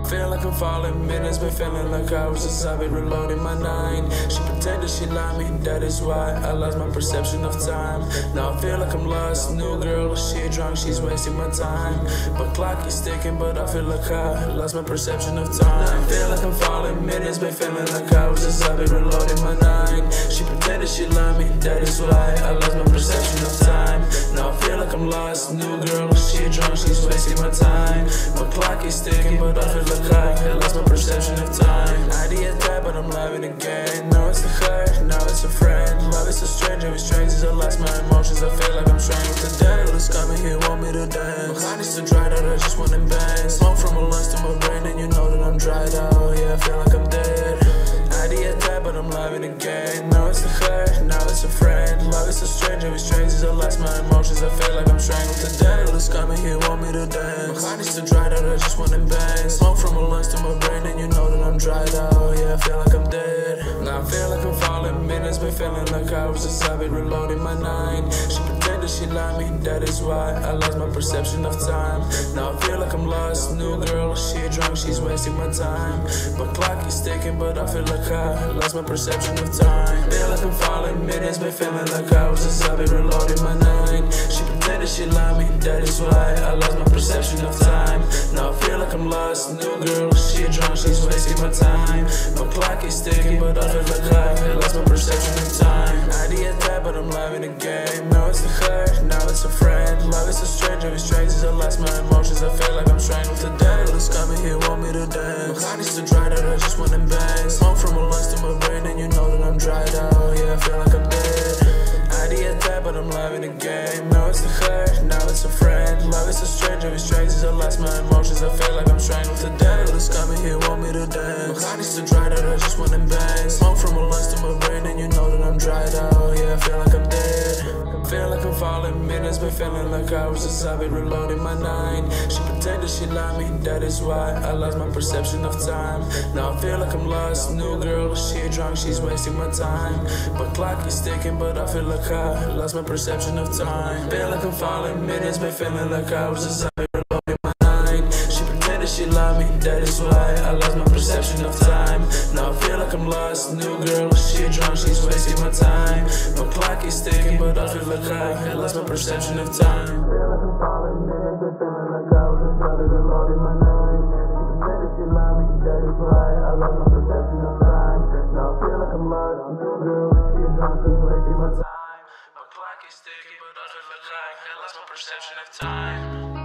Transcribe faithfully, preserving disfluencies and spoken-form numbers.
Feel like I'm falling, minutes been feeling like I was just I've been reloading my nine. She pretended she liked me, that is why I lost my perception of time. Now I feel like I'm lost, new girl, she drunk, she's wasting my time. My clock is ticking, but I feel like I lost my perception of time. Feel like I'm falling, minutes been feeling like I was just I've been reloading my nine. She pretended she liked me, that is why I lost my perception of time. Now I feel like I'm lost, new girl, she drunk, she's wasting my time. My clock is ticking, but I feel like I lost my perception of time. I did that, but I'm loving again. Now it's the hurt, now it's a friend. Love is a stranger, with strangers I lost my emotions. I feel like I'm strangled to death. It's coming here, want me to dance. My honey's too dried out, I just want to bang. Smoke from my lungs to my brain, and you know that I'm dried out. Yeah, I feel like I'm dead. I did that, but I'm loving again. Now it's the hurt, now it's a friend. Love is a stranger, with strangers I lost my emotions. I feel like I'm strangled to death. It's coming here, want me to dance. My honey's too dried out, I just want to bang. Smoke from my lungs to my brain, and you know that I'm dried out. Yeah, I feel like I'm dead. Now I feel like I'm falling, minutes been feeling like I was just I've been reloading my nine. She pretended she liked me, that is why I lost my perception of time. Now I feel like I'm lost, new girl, she drunk, she's wasting my time. My clock is ticking, but I feel like I lost my perception of time. Feel like I'm falling, minutes been feeling like I was just I've been reloading my nine. She pretended she liked me, that is why I lost my perception of time. Now I feel like I'm lost, new girl, she drunk, she's wasting my time. My clock is ticking, but I feel like I lost my perception of time. I did that, but I'm loving again. Now it's the hurt, now it's a friend. Love is a stranger, with strangers I lost my emotions. I feel like I'm strangled to death. It's coming here, want me to dance. My honey's too dried out, I just want to bang. Smoke from my lungs to my brain, and you know that I'm dried out. Yeah, I feel like I'm dead. I did that, but I'm loving again. Now it's the hurt, now it's a friend. Love is a stranger, with strangers I lost my emotions. I feel like I'm strangled to death. It's coming here, want me to dance. My honey's too dried out, I just want to bang. Smoke from my lungs to my brain, and you know that I'm dried out. Yeah, I feel like I'm dead. Feel like I'm falling, minutes been feeling like I was just I've been reloading my nine. She pretended she liked me, that is why I lost my perception of time. Now I feel like I'm lost, new girl, she drunk, she's wasting my time. My clock is ticking, but I feel like I lost my perception of time. Feel like I'm falling, minutes been feeling like I was just I've been reloading my nine. She pretended she liked me, that is why I lost my perception of time. Now I feel like I'm lost, new girl, she drunk, she's wasting my time. My clock is ticking, but I feel like I lost my perception of time. Feel like I'm falling, minutes been feeling like I was just I've been reloading my nine. She pretended she liked me, that is why I lost my perception of time. Now I feel like I'm lost, new girl, she drunk, she's wasting my time. My clock is ticking, but I feel like I lost my perception of time.